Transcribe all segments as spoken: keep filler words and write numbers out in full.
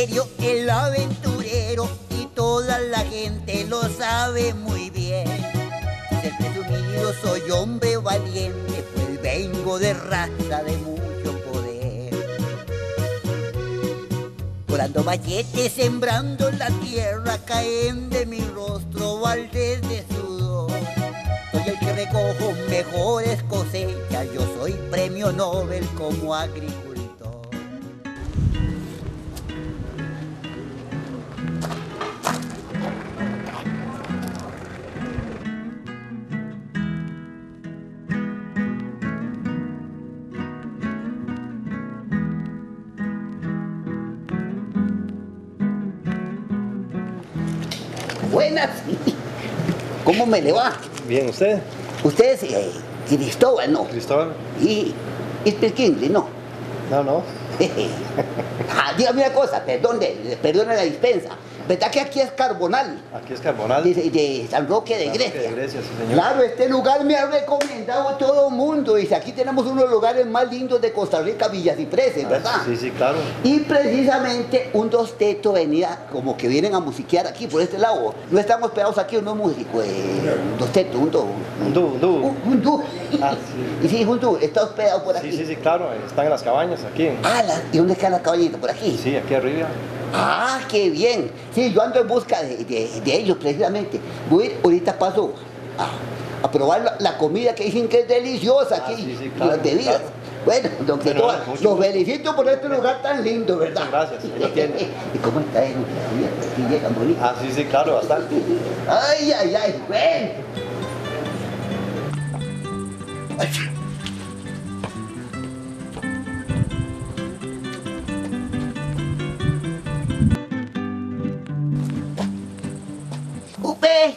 Meterio el aventurero y toda la gente lo sabe muy bien. Ser presumido soy hombre valiente, pues vengo de raza de mucho poder. Volando machetes, sembrando la tierra, caen de mi rostro baldes de sudor. Soy el que recojo mejores cosechas, yo soy premio Nobel como agricultor. Buenas. ¿Cómo me le va? Bien, ¿usted? Usted es eh, Cristóbal, ¿no? Cristóbal. Y es Perkinley, ¿no? No, no. Ah, dígame una cosa, perdone, perdone la dispensa. ¿Verdad que aquí es Carbonal? Aquí es Carbonal. De, de San Roque de San Grecia. Roque de Grecia, sí, señor. Claro, este lugar me ha recomendado todo el mundo. Dice, aquí tenemos uno de los lugares más lindos de Costa Rica, Villacipreses, ¿verdad? Ah, sí, sí, claro. Y precisamente un dos teto venía como que vienen a musiquear aquí por este lado. No estamos pegados aquí, unos músicos, eh, un dos teto, un do. Un dúo, un dúo. Un, un dúo. Ah, sí. Y sí, un dúo, está hospedado por aquí. Sí, sí, sí, claro. Están en las cabañas, aquí. Ah, la- ¿y dónde está la caballita? ¿Por aquí? Sí, aquí arriba. Ah, qué bien. Sí, yo ando en busca de, de- de ellos precisamente. Voy a ir, ahorita paso a, a probar la, la comida que dicen que es deliciosa Ah, aquí. sí, sí, claro, las bebidas. claro. Bueno, don Bueno, Cristóbal, mucho los gusto. felicito por este lugar tan lindo, ¿verdad? Muchas gracias, ahí lo tiene. ¿Y cómo está eso? ¿Sí llegan bonitos? Ah, sí, sí, claro, bastante. Ay, ay, ay, ven. Ay. Upe,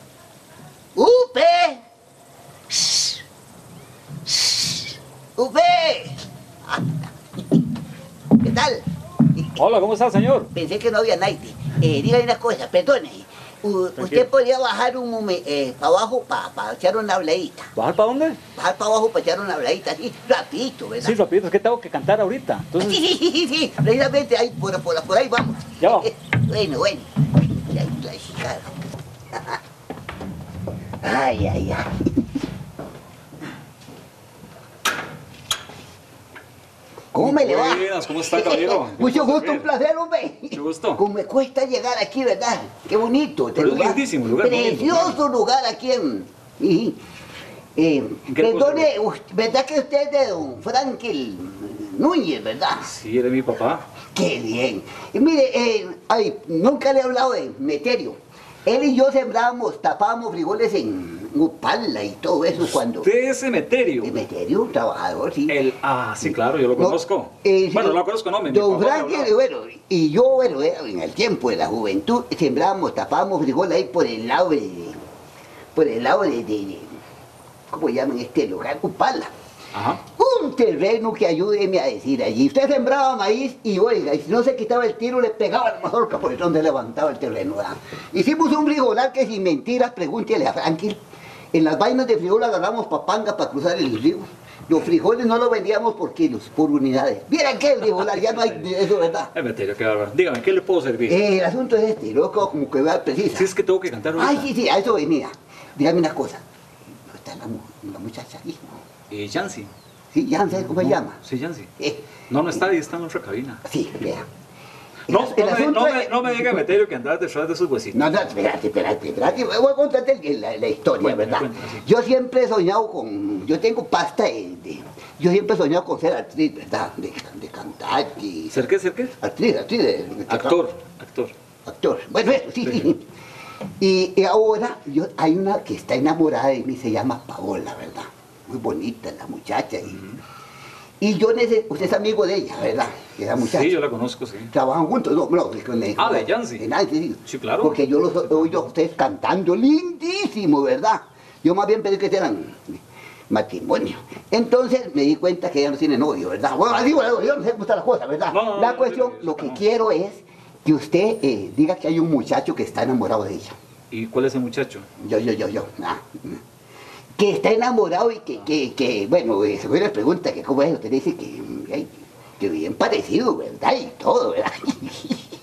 Upe, Shh. Shh. Upe. Ah. ¿Qué tal? Hola, ¿cómo está, señor? Pensé que no había nadie. Eh, dígame una cosa, perdone. U- usted podría bajar un momen- eh, para abajo para echar una habladita. ¿Bajar para dónde? Bajar para abajo para echar una habladita así, rapidito, ¿verdad? Sí, rapidito, es que tengo que cantar ahorita. Sí, Entonces, sí, sí, sí, sí, precisamente ahí, por, por, por ahí vamos. Ya va. Bueno, bueno. Ya, la chica. Ay, ay, ay. ¿Cómo me le va? Buenas, ¿cómo está, caballero? Mucho gusto, un placer, hombre. Mucho gusto. Como me cuesta llegar aquí, ¿verdad? Qué bonito este Pero es lugar. lindísimo, lugar bonito, Precioso lugar aquí en... y, eh, ¿En qué perdone, us- ¿verdad que usted es de don Frankel Núñez, verdad? Sí, eres mi papá. Qué bien. Y mire, eh, ay, nunca le he hablado de Meterio. Él y yo sembrábamos, tapábamos frijoles en Upala y todo eso cuando... De ese Meterio. El Meterio, un trabajador, sí. El, ah, sí, claro, yo lo No, conozco. eh, sí. Bueno, no lo conozco, no, mi mi Don papá me Frankie, hablaba. bueno, y yo, bueno, eh, en el tiempo de la juventud, sembrábamos, tapábamos frijoles ahí por el lado de... Por el lado de... de- de- ¿cómo llaman este lugar? Upala. Ajá. Un terreno que ayúdeme a decir allí. Usted sembraba maíz y oiga, y si no se quitaba el tiro, le pegaba la mazorca por donde levantaba el terreno. ¿verdad? Hicimos un frijolar que sin mentiras, pregúntele a Franklin. En las vainas de frijol agarramos papanga para cruzar el río. Los frijoles no los vendíamos por kilos, por unidades. Vieran qué frijolar, ya no hay de eso, ¿verdad? El Meterio, qué bárbaro. Dígame, ¿qué le puedo servir? Eh, el asunto es este, loco, como que vea precisa. Si es que tengo que cantar ahorita. Ay, sí, sí, a eso venía. Dígame una cosa. ¿No está la, mu- la muchacha aquí? Eh, Yancy. Sí, ya no sé cómo se No, llama. Sí, Yancy. Eh, No, no está ahí, está en otra cabina. sí, vea. No, El no, me, asunto no, es- me, no me diga Meterio que andar detrás de sus huesitos. No, no, espérate, espérate, espérate. Voy a contarte el- la, la historia, Cuéntame, ¿verdad? cuéntame, sí. Yo siempre he soñado con... Yo tengo pasta de... de- yo siempre he soñado con ser actriz, ¿verdad? De, de cantar y... ¿Ser qué, ser qué? Actriz, actriz de... de- Actor, actor. Actor. Bueno, eso, sí, sí. Y, y ahora yo, hay una que está enamorada de mí, se llama Paola, ¿verdad? Muy bonita la muchacha. Y, y yo necesito... Usted es amigo de ella, ¿verdad? De esa muchacha. Sí, yo la conozco, sí. Trabajan juntos, no, no, con el- Ah, de Yancy. de Nancy, sí. Sí, claro. Porque yo los he oído a ustedes cantando lindísimo, ¿verdad? Yo más bien pensé que eran matrimonio. Entonces me di cuenta que ella no tiene novio, ¿verdad? Bueno, así, bueno, yo no sé cómo está la cosa, ¿verdad? No, no, no, la no, cuestión, no, no, lo que no. quiero es que usted eh, diga que hay un muchacho que está enamorado de ella. ¿Y cuál es el muchacho? Yo, yo, yo, yo. ah, mm. Que está enamorado y que, que, que bueno, eh, según le pregunta que cómo es, usted dice que, mm, ay, que bien parecido, ¿verdad? Y todo, ¿verdad?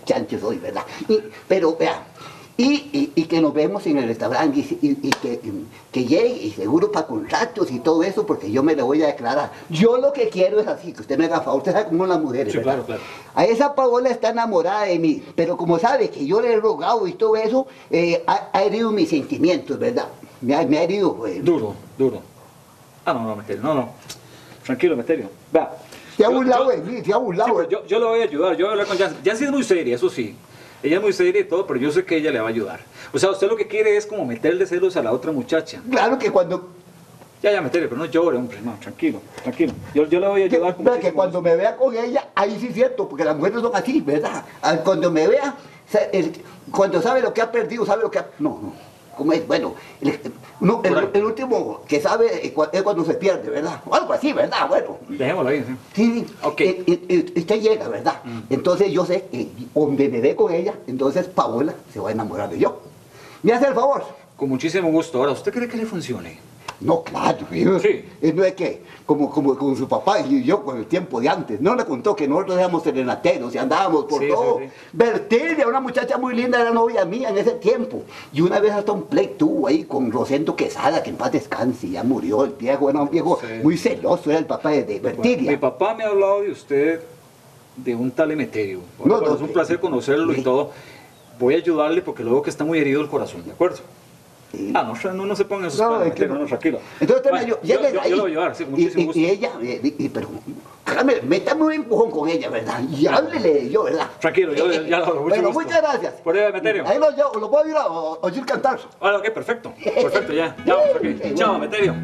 chancho soy, ¿verdad? Y, pero, vea, y, y, y que nos vemos en el restaurante y, y, y que, que llegue, y seguro para contratos y todo eso, porque yo me le voy a declarar. Yo lo que quiero es así, que usted me haga favor, usted sabe cómo son las mujeres, Sí, ¿verdad? claro, claro. A esa Paola está enamorada de mí, pero como sabe que yo le he rogado y todo eso, eh, ha, ha herido mis sentimientos, ¿verdad? Me ha, me ha herido, pues. Duro, duro. Ah, no, no, Meterio, no, no. Tranquilo, Meterio. Vea. Se ha yo- burlado yo- de mí, se ha burlado. Sí, pero yo, yo le voy a ayudar, yo voy a hablar con Yancy. Yancy es muy seria, eso sí. Ella es muy seria y todo, pero yo sé que ella le va a ayudar. O sea, usted lo que quiere es como meterle celos a la otra muchacha. Claro que cuando, Ya, ya, Meterio, pero no llore, hombre, no, tranquilo, tranquilo. Yo, yo le voy a que, ayudar con vea que muchísimo cuando me vea con ella, ahí sí es cierto, porque las mujeres son así, ¿verdad? Ah, Cuando me vea, sa- el- cuando sabe lo que ha perdido, sabe lo que ha... No, no. ¿Cómo es? Bueno, el, no, el- Por ahí. el último que sabe es cua- es cuando se pierde, ¿verdad? O algo así, ¿verdad? Bueno. Dejémoslo ahí, sí. Sí, Ok. y- y- y usted llega, ¿verdad? Entonces yo sé que donde me ve con ella, entonces Paola se va a enamorar de yo. ¿Me hace el favor? Con muchísimo gusto. Ahora, ¿usted cree que le funcione? No, claro, yo, Sí. eh, no es que, como, como con su papá y yo con el tiempo de antes, no le contó que nosotros éramos serenateros y andábamos por Sí, todo. sí, sí. Bertilia, una muchacha muy linda, era novia mía en ese tiempo. Y una vez hasta un play tuvo ahí con Rosendo Quesada, que en paz descanse, ya murió el viejo, era un viejo Sí. muy celoso, era el papá de, de Bertilia. Mi papá me ha hablado de usted, de un tal Emeterio. No, Bueno, no, es un sí. placer conocerlo Sí. y todo. Voy a ayudarle porque luego que está muy herido el corazón, ¿de acuerdo? Sí. Ah, no, no, no se ponga en sus No, planes, es que Meterio, no. no, tranquilo. Entonces usted me Bueno, ayuda, yo, llegue yo, ahí. yo lo voy a ayudar, sí, con Y- muchísimo y, gusto. y ella, eh, y- y- pero, hágame, métame un empujón con ella, ¿verdad? Y háblele de yo, ¿verdad? Tranquilo, yo- yo- ya lo hago, mucho Bueno, gusto. muchas gracias. Por ahí, Meterio. Ahí lo, llevo, lo puedo ir a a- a oír cantar. Bueno, ok, perfecto. Perfecto, ya. Ya vamos, ok. Chao, Meterio.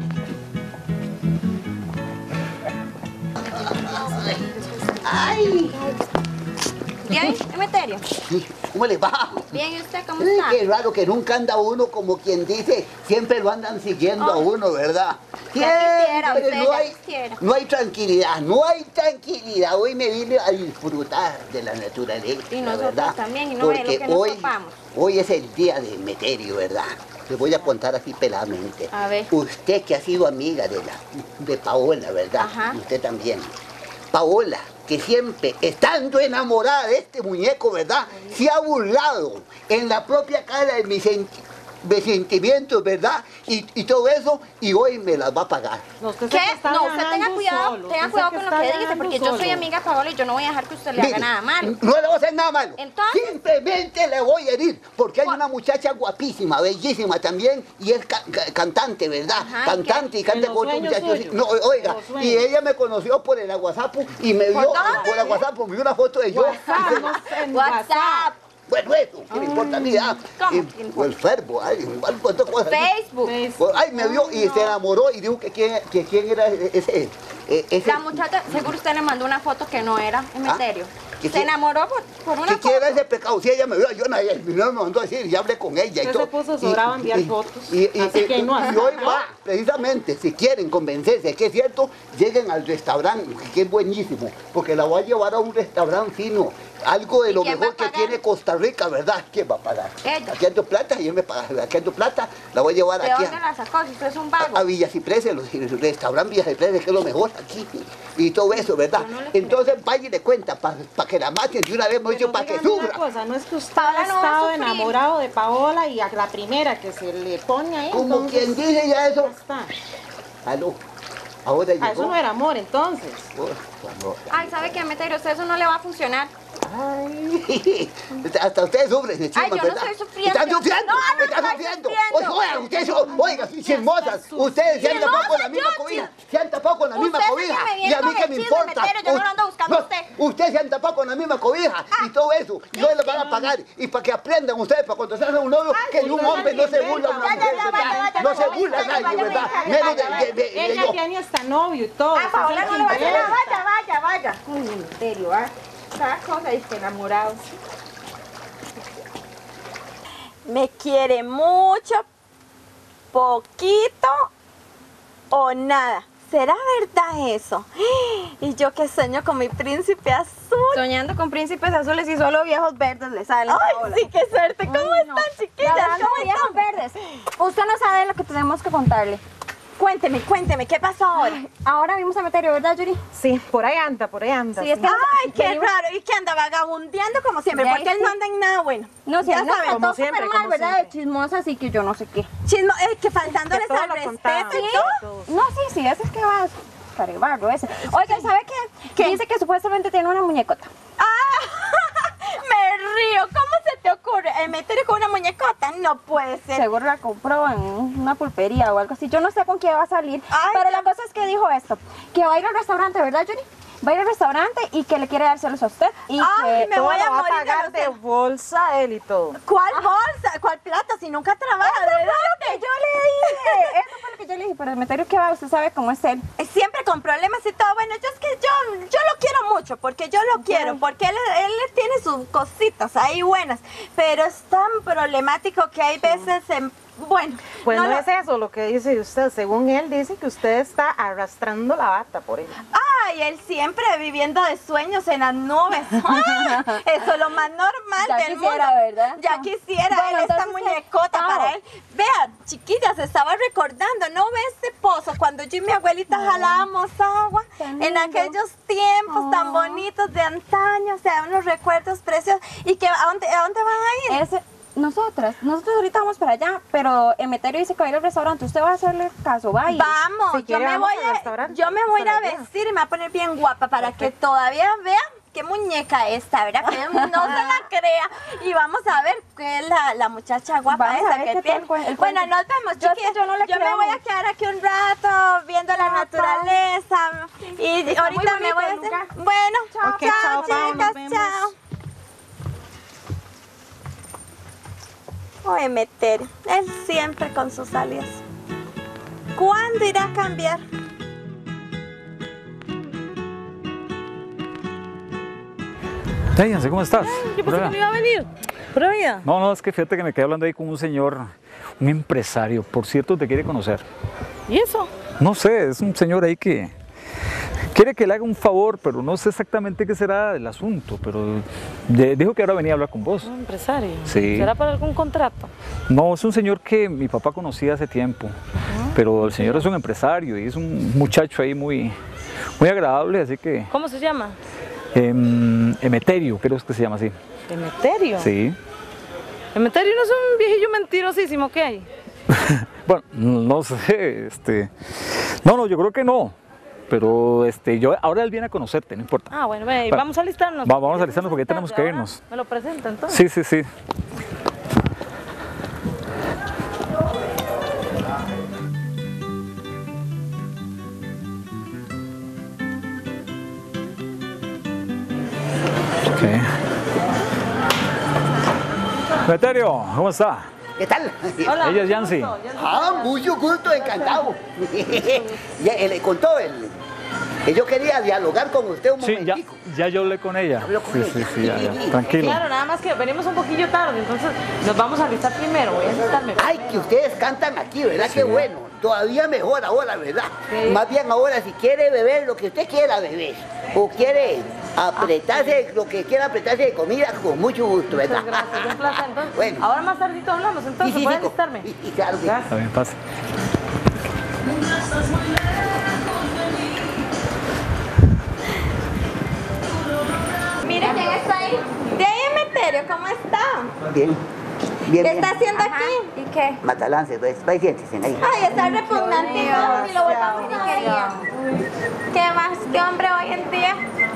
¡Ay! Bien, Emeterio. ¿Cómo le va? Bien, ¿y usted cómo Ay, está? qué raro que nunca anda uno como quien dice, siempre lo andan siguiendo a uno, ¿verdad? Ya quisiera, Siempre usted, no ya hay, quisiera. no hay tranquilidad, no hay tranquilidad. Hoy me vine a disfrutar de la naturaleza, Y nosotros ¿verdad? también, y no ve lo Porque que nos hoy, topamos. hoy es el día de Meterio, ¿verdad? Le voy a contar así peladamente. A ver. Usted que ha sido amiga de, la, de Paola, ¿verdad? Ajá. Y usted también. Paola, que siempre, estando enamorada de este muñeco, ¿verdad? Se ha burlado en la propia cara de mis, sen- mis sentimientos, ¿verdad? Y, y todo eso, y hoy me las va a pagar. No, usted ¿Qué? se está No, usted tenga viajando cuidado, solo, tenga usted cuidado se con está lo que dice, viajando porque yo soy solo. amiga de Paola y yo no voy a dejar que usted le Mire, haga nada malo. No le voy a hacer nada malo. Entonces. Simplemente le voy a herir, porque hay ¿Cuál? una muchacha guapísima, bellísima también, y es ca- ca- cantante, ¿verdad? Ajá, ¿y cantante y qué? canta ¿En con los otro sueños muchacho. suyos? No, oiga, ¿En los sueños? y ella me conoció por el WhatsApp y me ¿Por vio dónde? por el WhatsApp, me vio una foto de yo. WhatsApp, no sé, en WhatsApp, Bueno, eso, ¿qué me importa a mí? ah? ¿Cómo Y- que le o el fervo, ay, igual cuántas cosas. Facebook. Facebook. Pues, ay, me vio y se enamoró y dijo que quién, que quién era ese, eh, ese. La muchacha, seguro usted le mandó una foto que no era Emeterio. ¿Qué Se quiere? enamoró por, por una ¿Qué foto. quiere ese pecado? Si ella me vio, yo nadie, no me mandó a decir, y hablé con ella y Usted todo. se puso sobrado a enviar Y- fotos, Y, y- así y- que no y hasta hoy yo. va, precisamente, si quieren convencerse de que es cierto, lleguen al restaurante, que es buenísimo, porque la voy a llevar a un restaurante fino, algo de ¿Y lo quién va mejor a que pagar? tiene Costa Rica, ¿verdad? ¿Quién va a pagar? Ella. Aquí ando plata, y él me paga, aquí ando plata, la voy a llevar ¿De aquí dónde a, la sacó? Si usted es un a, vago. a Villa Ciprés, los, el restaurante Villa Ciprés, que es lo mejor aquí, y todo eso, ¿verdad? Yo no le creo. Entonces vaya y le cuenta, para que la maten de una vez, hemos dicho, Pero para que dígame una sufra. cosa, no es que usted Paola ha no va a estado sufrir. enamorado de Paola y a la primera que se le pone ahí, Como entonces, quien dice ya eso. ya está. Aló, ahora llegó. Ah, eso no era amor, entonces. Oh, amor. Ay, ¿sabe qué, Emeterio? Usted eso no le va a funcionar. Ay, hasta ustedes sufren encima, Ay, yo no ¿verdad? estoy sufriendo. Están sufriendo, No, no están estoy sufriendo. sufriendo. Oiga, ustedes son, oiga, chismosas. Ustedes se han Chismosa, tapado con la misma yo, cobija. sí. Se han tapado con la misma Usted sí cobija. que me viene Y a mí con qué el me chisme, importa. Emeterio, yo no lo ando buscando a No, usted. Ustedes se han tapado con la misma cobija y todo eso. No les van a pagar. Y para que aprendan ustedes, para cuando se hagan un novio, que de un usted hombre no se también, burla una ya, mujer, ya, vaya, ¿verdad? vaya, No se vaya, burla vaya, nadie, vaya, ¿verdad? vaya, Menos de- vaya, de- de- de Ella yo. tiene hasta novio y todo. Ah, Paola no le va a hacer hacer nada. Vaya, vaya, vaya. Uy, Emeterio, ¿ah? Cada cosa dice que enamorado. Me quiere mucho, poquito o nada. ¿Será verdad eso? Y yo que sueño con mi príncipe azul. Soñando con príncipes azules y solo viejos verdes le salen. Ay, Paola. sí, qué suerte. ¿Cómo Ay, no. están, chiquillas? Ya hablando ¿Cómo de viejos están? verdes. Usted no sabe lo que tenemos que contarle. cuénteme, cuénteme, ¿qué pasó ahora? Ay, ahora vimos a Emeterio, ¿verdad, Yuri? Sí, por ahí anda, por ahí anda. Sí, es que Ay, qué venimos- raro, ¿y qué anda vagabundeando como siempre? Ya, Porque él sí. no anda en nada bueno. No sé, Ya no, saben, como como siempre, siempre, mal, como ¿verdad? siempre. De chismosa, así que yo no sé qué. Chismo, es que faltándoles todo al lo respeto contaba. y todo. No, sí, sí, ese es que va a carebarro ese. Oiga, ¿sabe qué? ¿Qué? Dice que supuestamente tiene una muñecota. ¡Ah! Me río, ¿cómo se te ocurre? ¿Emeterio con una muñecota? No puede ser. Seguro la compró en una pulpería o algo así. Yo no sé con qué va a salir. Ay, pero ya. la cosa es que dijo esto, que va a ir al restaurante, ¿verdad, Yuri? Va a ir al restaurante y que le quiere dar celos a usted. Y Ay, que me Todo voy a lo va a morir de pagar los de celos. bolsa él y todo. ¿Cuál bolsa? ¿Cuál plata? Si nunca trabaja, ¿de dónde? yo le dije, eso fue lo que yo le dije, pero Emeterio, ¿qué va? Usted sabe cómo es él. Siempre con problemas y todo. Bueno, yo es que yo, yo lo quiero mucho, porque yo lo quiero, porque él, él tiene sus cositas ahí buenas, pero es tan problemático que hay veces en... Bueno, Pues no, lo- es eso lo que dice usted. Según él, dice que usted está arrastrando la bata por él. Ay, él siempre viviendo de sueños en las nubes. ¡Ah! Eso es lo más normal Ya del quisiera, mundo. ¿verdad? Ya quisiera Bueno, él esta entonces, muñecota chao. para él. Vean, chiquillas, estaba recordando, ¿no ve este pozo? Cuando yo y mi abuelita jalábamos agua Tan en lindo. aquellos tiempos tan Oh. bonitos de antaño, o sea, unos recuerdos preciosos. ¿Y que, a, dónde, a dónde van a ir? Ese, nosotras, nosotros ahorita vamos para allá, pero Emeterio dice que va a ir al restaurante. Usted va a hacerle caso, va a ir. Vamos, Si yo quiere, me vamos voy al a, restaurante, yo me voy a ir a para allá. vestir y me voy a poner bien guapa para que todavía vean qué muñeca esta, ¿verdad? Que no se la crea. Y vamos a ver qué es la, la muchacha guapa Vamos a esa ver que qué tal tiene. el cuen- el Bueno, cuento. nos vemos, Yo- chiquillas. yo no le me creo voy a mucho. quedar aquí un rato viendo la Chao, naturaleza. Y Está muy ahorita me bonito voy a el hacer... lugar. Bueno, Chao, chao, chao, Pau, nos chicas, vemos. chao. Oh, Emeterio, él siempre con sus alias. ¿Cuándo irá a cambiar? Hey, ¿cómo estás? Yo pensé que no iba a venir. Pura vida. No, no, es que fíjate que me quedé hablando ahí con un señor, un empresario, por cierto, te quiere conocer. ¿Y eso? No sé, es un señor ahí que quiere que le haga un favor, pero no sé exactamente qué será el asunto, pero de- dijo que ahora venía a hablar con vos. Un empresario. Sí. ¿Será para algún contrato? No, es un señor que mi papá conocía hace tiempo, pero el señor es un empresario y es un muchacho ahí muy, muy agradable, así que... ¿Cómo se llama? em, Emeterio, creo que se llama así. Emeterio. Sí. Emeterio no es un viejillo mentirosísimo que hay. Bueno, no sé, este... No, no, yo creo que no. Pero este, yo, ahora él viene a conocerte, no importa. Ah, bueno, ve, Va- vamos a alistarnos. va- vamos a alistarnos porque Tarde, tenemos que ahora irnos. Me lo presenta entonces. Sí, sí, sí. Ok. Emeterio, ¿cómo está? ¿Qué tal? Hola. Ella es Yancy. mucho gusto, Yancy. Ah, mucho gusto, encantado. Ya, eh, le contó él. Que yo quería dialogar con usted un Sí, ya, momentico. ya yo hablé con ella. Habló con Sí, ella. sí, sí, ya, ya. Tranquilo. Claro, nada más que venimos un poquillo tarde, entonces nos vamos a alistar primero. Voy a alistarme. Ay, que ustedes cantan aquí, ¿verdad? Qué bueno. Todavía mejor ahora, ¿verdad? Sí. Más bien ahora, si quiere beber lo que usted quiera beber, o quiere apretarse lo que quiera apretarse de comida, con mucho gusto, ¿verdad? Muchas gracias, un placer. Entonces, Bueno. ahora más tardito hablamos, entonces Sí, sí, voy a sí, alistarme. y- y claro que- Gracias. Está bien, pase. Mire quién está ahí. De ahí, Emeterio, ¿cómo está? Bien, bien, ¿Qué bien. está haciendo aquí? ¿Y qué? Matalance, pues, va y siéntese ahí. Ay, está repugnante. No, ni lo volvamos a ver. ¿Qué más? ¿Qué hombre hoy en día?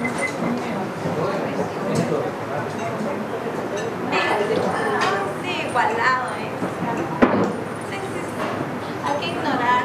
Sí, igualado, ¿eh? Sí, sí, sí. Hay que ignorar.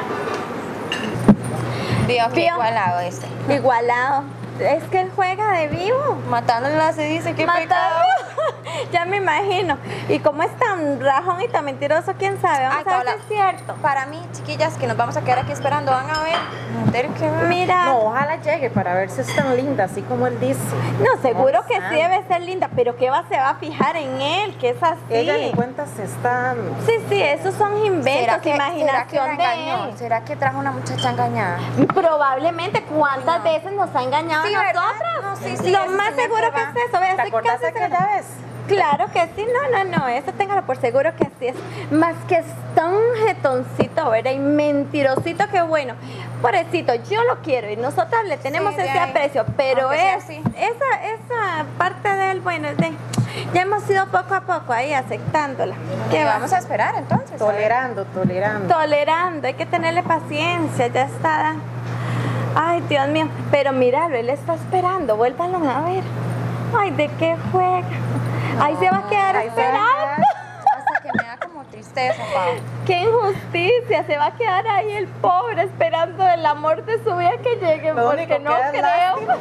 Vio que igualado este. Igualado. Es que él juega de vivo. Matándola se dice que Matado. Ya me imagino. Y como es tan rajón y tan mentiroso, quién sabe. Vamos Ay, a ver Paola. si es cierto. Para mí, chiquillas, que nos vamos a quedar aquí esperando, van a ver. Emeterio, ¿qué va? Mira. No, ojalá llegue para ver si es tan linda, así como él dice. No, seguro No, que sí sabe. debe ser linda, pero ¿qué va, se va a fijar en él? Que es así. Ella ni cuenta se está... Sí, sí, esos son inventos, imaginación ¿será que la engañó? de él. ¿Será que trajo una muchacha engañada? Probablemente, ¿cuántas No. veces nos ha engañado Sí, a ¿verdad? nosotras? No, sí, sí, Lo eso más sí me seguro que prueba. es eso. Vea, ¿Te estoy acordás casi de aquella segura. vez Claro que sí, no, no, no, eso téngalo por seguro que así es. Más que es tan jetoncito, ¿verdad? Y mentirosito que bueno. Pobrecito, yo lo quiero y nosotras le tenemos Sí, de ese ahí. aprecio, pero Aunque sea es, así. esa, esa parte de él, bueno, es de, ya hemos ido poco a poco ahí aceptándola. ¿Qué ¿Qué vamos a esperar entonces? A ver. Tolerando, tolerando. Tolerando, hay que tenerle paciencia, ya está. Ay, Dios mío, pero míralo, él está esperando, vuélvanlo a ver. Ay, ¿de qué juega? Ahí se va a quedar ahí se va a esperando. Hasta que me da como tristeza, Pau. ¡Qué injusticia! Se va a quedar ahí el pobre esperando el amor de su vida que llegue, Lo porque único no que da creo.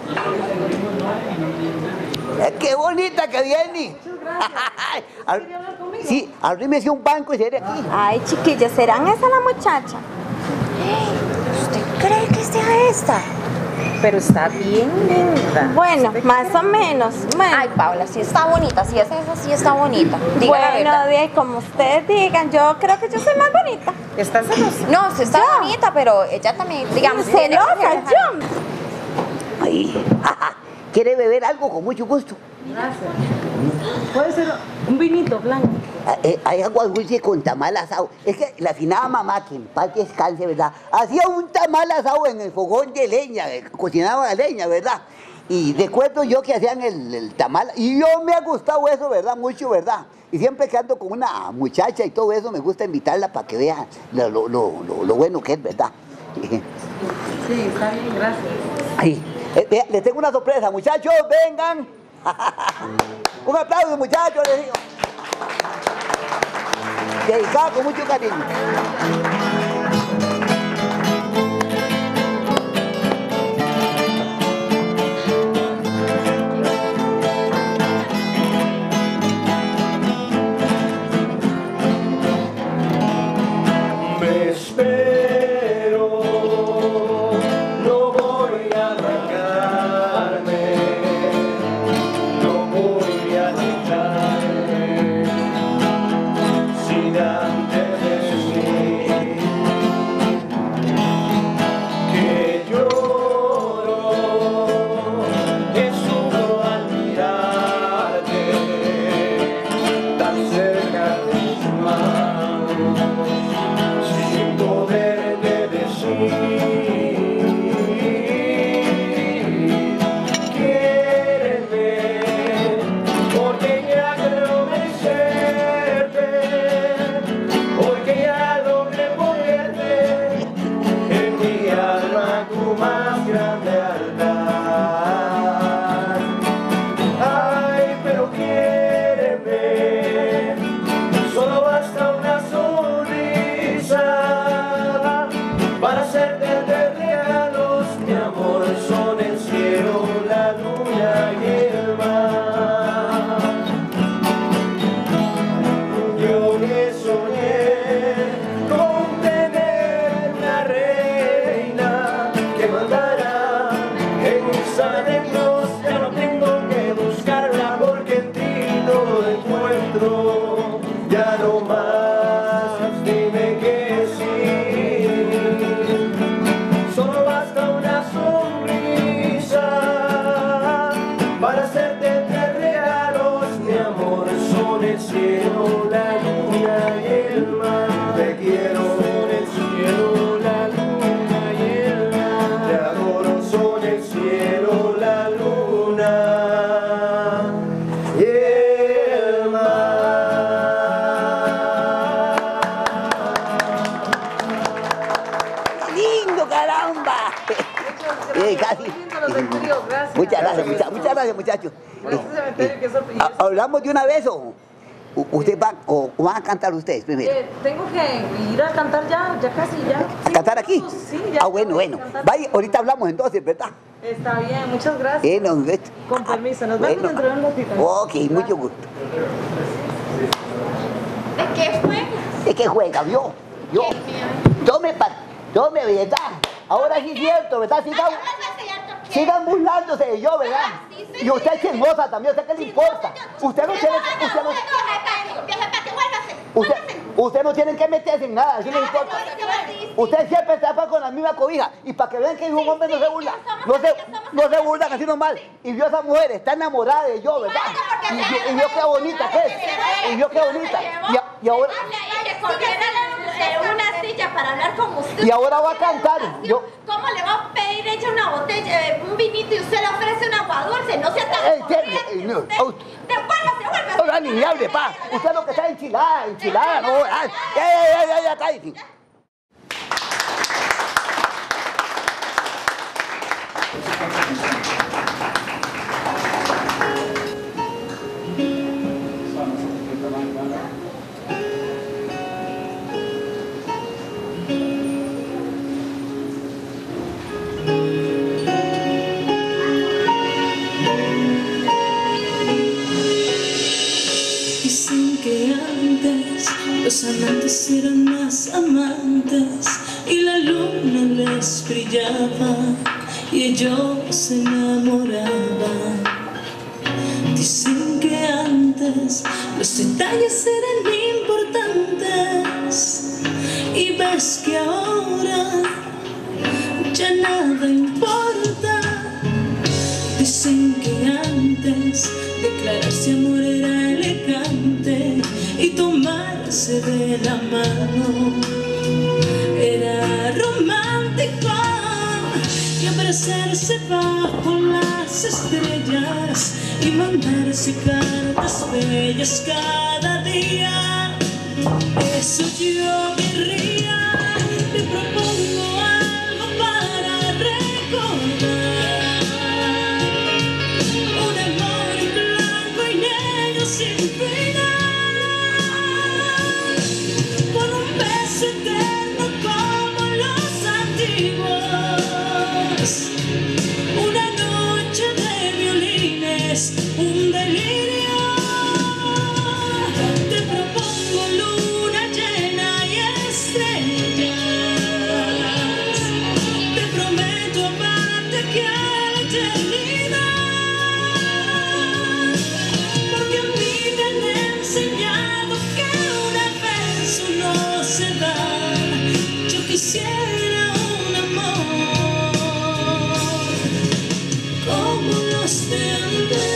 Eh, ¡Qué bonita que viene! Ar- Sí, arrímese un banco y se aquí. Ay, chiquillos, ¿serán esa la muchacha? ¿Usted cree que sea esta? Pero está bien linda. Bueno, más o menos. Bueno, Ay, Paula, sí está bonita. Si es esa, sí está bonita. Diga la bueno, verdad. de ahí, como ustedes digan, yo creo que yo soy más bonita. ¿Está celosa? No, sí está Yo. bonita, pero ella también, digamos, tiene- Celosa, yo. Ahí. ¿Quiere beber algo? Con mucho gusto. Puede ser un vinito blanco. Ah, eh, Hay agua dulce con tamal asado. Es que la afinada mamá, que en paz descanse, ¿verdad? Hacía un tamal asado en el fogón de leña, eh, cocinaba la leña, ¿verdad? Y recuerdo yo que hacían el, el tamal, y yo me ha gustado eso, ¿verdad? Mucho, ¿verdad? Y siempre que ando con una muchacha y todo eso, me gusta invitarla para que vea lo, lo, lo, lo- lo bueno que es, ¿verdad? Sí, está bien, gracias. Ay, eh, vea, les tengo una sorpresa, muchachos, vengan. Un aplauso, muchachos, les digo. Dedicado con mucho cariño. Me espero, no voy a arrancarme, no voy a dejarme sin antes decir que lloro, que sufro al mirarte tan cerca de tus manos. Sin poderte decir, quiéreme, porque ya creo merecerte, porque ya logré ponerte en mi alma tu más grande altar. Ay, pero quiéreme, solo basta una sonrisa para hacerte de regalos, mi amor, son el cielo, la luna y el mar. Yo que soñé con tener una reina que mandara en mis adentros, ya no tengo que buscarla porque en ti lo encuentro, ya no más, dime que sí, solo basta una sonrisa para hacerte tres regalos, mi amor, son el cielo, la luna y el mar. Te quiero, son el cielo, la luna y el mar. Te adoro, son el cielo, la luna y el mar. ¡Qué lindo, caramba! Eh, casi. Los del trío, gracias. Muchas gracias, muchas, muchas gracias, muchachos. Por este cementerio que es sorpresa. Ah, ¿Hablamos de una vez o u- usted va o o van a cantar ustedes primero? Eh, tengo que ir a cantar ya, ya casi, ya. ¿A cantar aquí? Sí, ya. Ah, bueno, bueno. Cantar. Vaya, ahorita hablamos entonces, ¿verdad? Está bien, muchas gracias. Eh, no, esto- Con permiso, nos vemos Bueno. dentro de un ratito. Ok, mucho gusto. ¿De qué juegas? Es que juega, yo, yo. Tome, pa, tome, ¿verdad? Ahora sí es cierto, ¿verdad? Sigan, sigan burlándose de yo, ¿verdad? Y usted es chismosa también, ¿usted qué le importa? Usted no tiene, usted no, usted, Usted no tiene que meterse en nada, así no importa. Usted siempre tapa con la misma cobija. Y para que vean que un hombre no se burla, no se, no se burla así nomás. Y vio a esa mujer, está enamorada de yo, ¿verdad? Y, y, y vio qué bonita que es. Y vio qué bonita. Y, y ahora... una silla para hablar con usted. Y ahora va a cantar. Yo... ¿Cómo le va a pedir ella una botella, un vinito y usted le ofrece un agua dulce? No sea tan corriente. Devuélvase, devuélvase. Ahora ni hable, pa. Usted lo que está enchilada, enchilada, no. Ya, ya, ya, ya, cállate. Los amantes eran más amantes y la luna les brillaba y ellos se enamoraban. Dicen que antes los detalles eran importantes y ves que ahora ya nada importa. Dicen que antes declararse amor era elegante y tomarse de la mano era romántico, y abrazarse bajo las estrellas y mandarse cartas bellas cada día. Eso yo querría. Te propongo algo para recordar, un amor en blanco y negro sin final. Eterno como los antiguos, una noche de violines, un delirio. Te propongo luna llena y estrellas. Te prometo amarte aquí a la eternidad, porque a mí me han enseñado que una vez uno se da. Yo quisiera un amor como los de antes.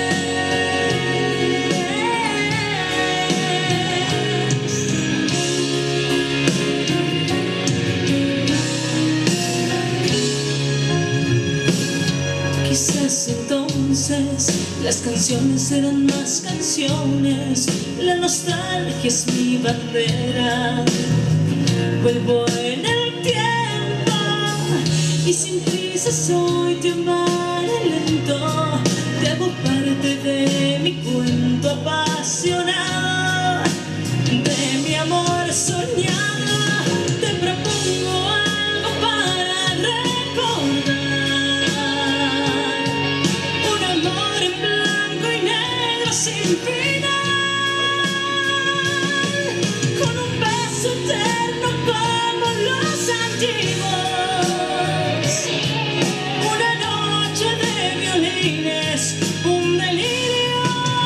Quizás entonces las canciones eran más canciones, la nostalgia es mi bandera. Vuelvo en el tiempo y sin prisa soy te amaré lento. Te hago parte de mi cuento apasionado, de mi amor soñado. Te propongo algo para recordar, un amor en blanco y negro sin final, con un beso eterno como los antiguos, una noche de violines, un delirio.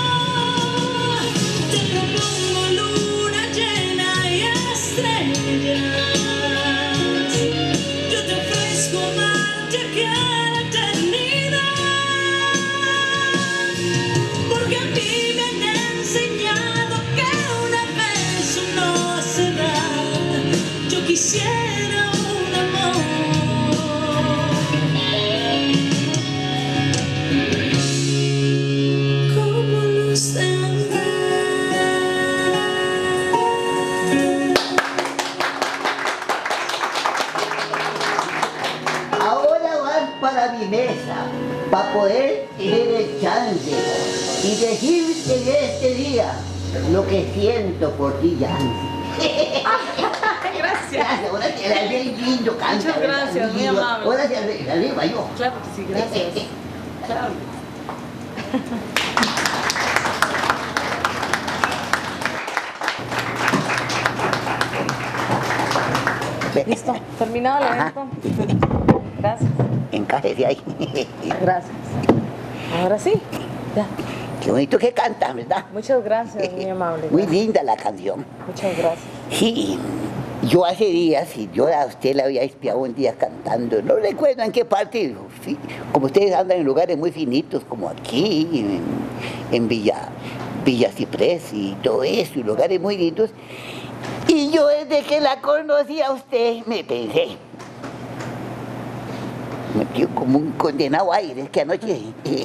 Te propongo luna llena y estrellas. Yo te ofrezco amarte aquí a la eternidad, porque a mí me han enseñado que una vez uno se da. Yo quisiera un amor como los de antes. Ahora van para mi mesa, para poder tener el chance y decirte de este día lo que siento por ti, Yancy. Gracias. Gracias, ahora te la bien lindo, canta. Muchas gracias, ¿verdad? muy amable. Ahora se arregla, arriba yo. Claro que sí, gracias. Claro. Listo, terminado el Ajá. evento. Gracias. Encájese ahí. Gracias. Ahora sí, ya. Qué bonito que cantan, ¿verdad? Muchas gracias, muy amable. Muy linda la canción. Muchas gracias. Sí, yo hace días, y yo a usted la había espiado un día cantando, no recuerdo en qué parte, sí, como ustedes andan en lugares muy finitos, como aquí, en, en Villa, Villa Ciprés y todo eso, y lugares muy lindos. Y yo desde que la conocí a usted, me pensé, me quedó como un condenado aire, es que anoche eh,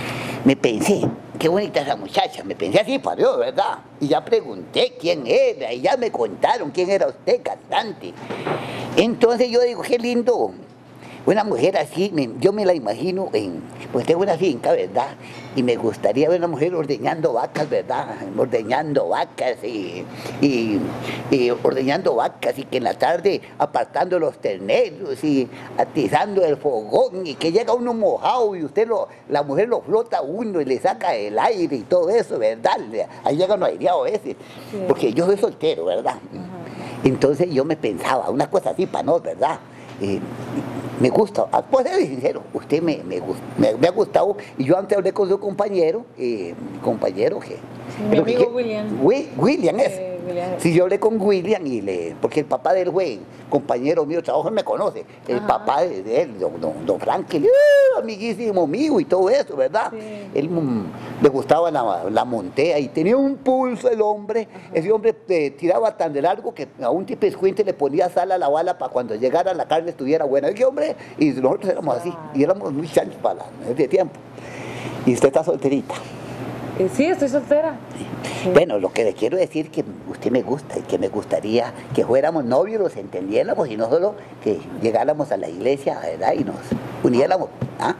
me pensé, qué bonita esa muchacha, me pensé así para Dios, ¿verdad? Y ya pregunté quién era, y ya me contaron quién era usted, cantante. Entonces yo digo, qué lindo, una mujer así, me, yo me la imagino en, pues tengo una finca, ¿verdad? Y me gustaría ver una mujer ordeñando vacas, ¿verdad? Ordeñando vacas y, y, y ordeñando vacas y que en la tarde apartando los terneros y atizando el fogón y que llega uno mojado y usted lo, la mujer lo flota a uno y le saca el aire y todo eso, ¿verdad? Ahí llega uno aireado a veces, sí. Porque yo soy soltero, ¿verdad? Uh-huh. Entonces yo me pensaba, una cosa así para no, ¿verdad? Eh, me gusta, pues ser sincero, usted me, me, me, me ha gustado y yo antes hablé con su compañero, eh, mi compañero que... Sí, mi amigo que, William. William es. Eh, William. Sí, yo hablé con William y le, porque el papá del güey, compañero mío, trabajo, me conoce, el Ajá. papá de, de él, don, don, don Franklin, uh, amiguísimo mío y todo eso, ¿verdad? Sí. Él mm, le gustaba la, la montea y tenía un pulso el hombre. Ajá. Ese hombre eh, tiraba tan de largo que a un tipo escuinte le ponía sal a la bala para cuando llegara la carne estuviera buena. ¿Qué hombre? Y nosotros éramos así, y éramos muy chanchos para ese tiempo. Y usted está solterita. Eh, sí, estoy soltera. Sí. Bueno, lo que le quiero decir es que usted me gusta y que me gustaría que fuéramos novios, nos entendiéramos y no solo que llegáramos a la iglesia, ¿verdad? Y nos uniéramos. ¿Ah?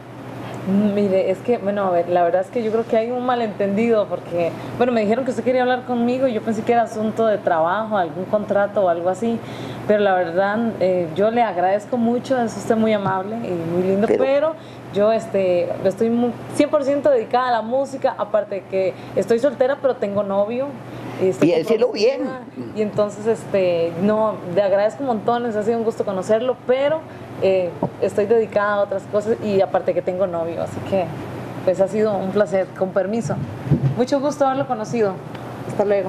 Mire, es que, bueno, a ver, la verdad es que yo creo que hay un malentendido porque, bueno, me dijeron que usted quería hablar conmigo y yo pensé que era asunto de trabajo, algún contrato o algo así, pero la verdad, eh, yo le agradezco mucho, es usted muy amable y muy lindo, pero, pero yo este, estoy muy, cien por ciento dedicada a la música, aparte de que estoy soltera, pero tengo novio. Piénselo bien. Y entonces, este, no, le agradezco montones, ha sido un gusto conocerlo, pero eh, estoy dedicada a otras cosas y aparte que tengo novio, así que pues ha sido un placer, con permiso. Mucho gusto haberlo conocido. Hasta luego.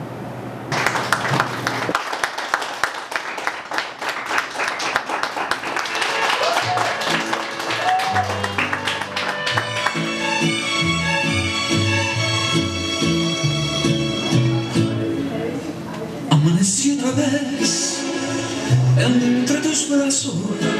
Amanecí otra vez entre tus brazos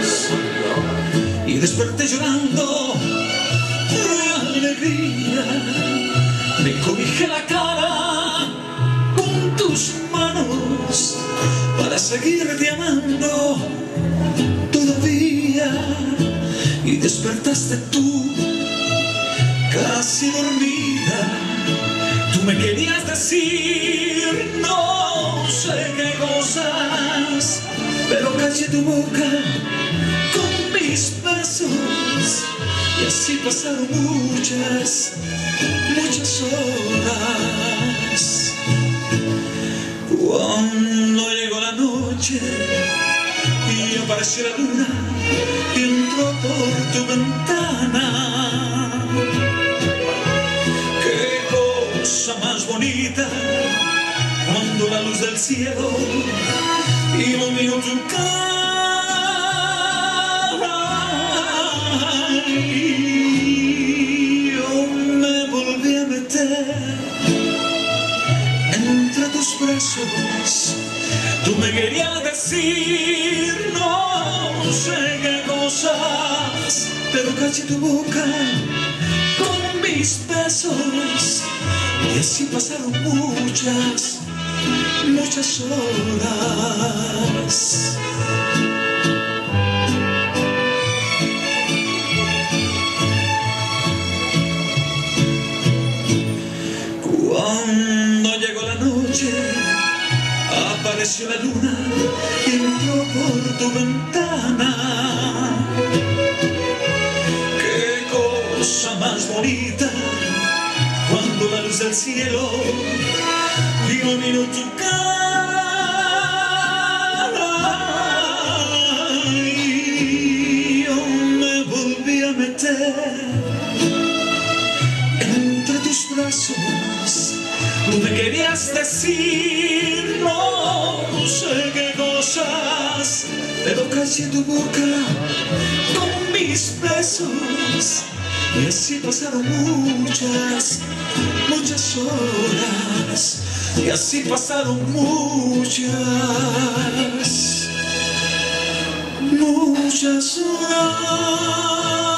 y desperté llorando de alegría. Me cobijé la cara con tus manos para seguirte amando todavía. Y despertaste tú, casi dormida. Tú me querías decir no sé qué cosas, pero callé tu boca con mis besos. Y así pasaron muchas, muchas horas. Cuando llegó la noche y apareció la luna y entró por tu ventana, qué cosa más bonita cuando la luz del cielo iluminó tu cara. Y yo me volví a meter entre tus brazos. Tú me querías decir no sé qué cosas, pero callé tu boca con mis besos. Y así pasaron muchas, muchas horas. Cuando llegó la noche, apareció la luna y entró por tu ventana. Qué cosa más bonita cuando la luz del cielo iluminó tu cara. Y yo me volví a meter entre tus brazos. besos. Tú me querías decir no sé qué cosas, pero callé tu boca con mis besos. Y así pasaron muchas, muchas horas. Y así pasaron muchas, muchas horas.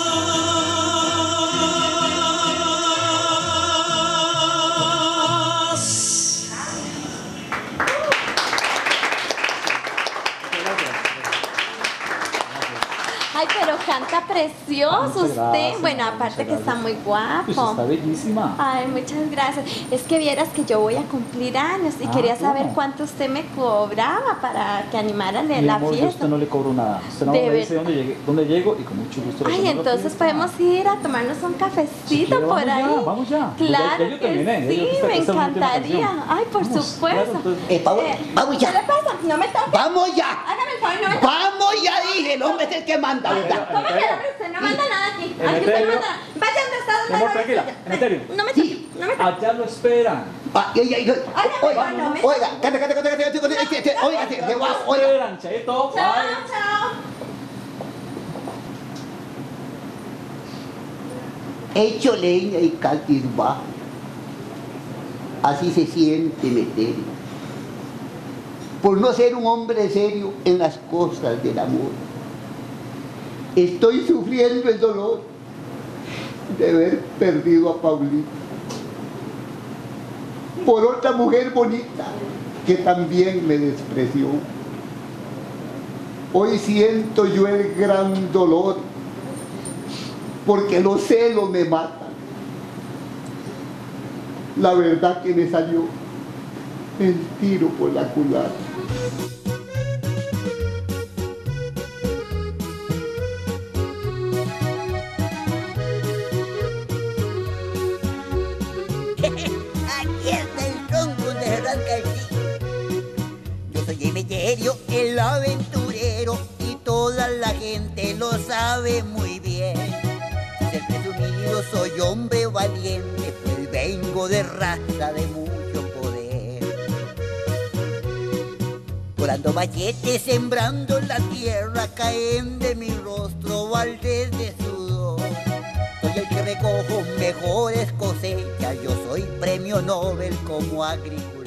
Ay, pero canta precioso Muchas usted. gracias, Bueno, aparte muchas que está gracias. muy guapo. Pues está bellísima. Ay, muchas gracias. Es que vieras que yo voy a cumplir años y Ah, quería saber ¿cómo? cuánto usted me cobraba para que animaran Mi la amor, yo a fiesta. usted no le cobro nada. Usted no De me dice verdad. dónde, llegue, dónde llego y con mucho gusto le Ay, hacemos la entonces fiesta. podemos ir a tomarnos un cafecito Si quiere, por vamos ahí. ya, vamos ya. Ya- Claro ya yo que terminé, ya sí, yo- esta- me esta es mi última encantaría. canción. Ay, por Vamos, supuesto. claro, entonces- Eh, vamos, vamos ya. ¿Qué le pasa? No me toques. ¡Vamos ya! Hágame el favor, no me toques. ¡Vamos ya! Dije, el hombre es el que manda. Ay, oiga. ¿cómo que hombre? Usted no manda nada aquí. Aquí usted no Emeterio. manda nada. Vaya donde está, donde Mi amor, va, tranquila, vaya. Emeterio. No me toques, no me toques. Allá lo esperan. Ah, y- y- y- Ay, Oiga, no, no me- oiga, cállate, cállate, cállate, cállate, cállate, cállate, oiga, se- se va, oiga. Esperan, chaito. Chao, Bye. chao. Hecho leña y caltis bajo. Así se siente Emeterio. Por no ser un hombre serio en las cosas del amor. Estoy sufriendo el dolor de haber perdido a Paulita por otra mujer bonita que también me despreció. Hoy siento yo el gran dolor porque los celos me matan. La verdad que me salió el tiro por la culata. Aquí está el tronco donde se arranca el sí. Yo soy Emeterio, el aventurero, y toda la gente lo sabe muy bien. Ser presumido, soy hombre valiente, pues vengo de raza de mucho poder. Volando machetes, sembrando la tierra, caen de mi rostro baldes de sudor. Soy el que recojo mejores cosechas, yo soy premio Nobel como agricultor.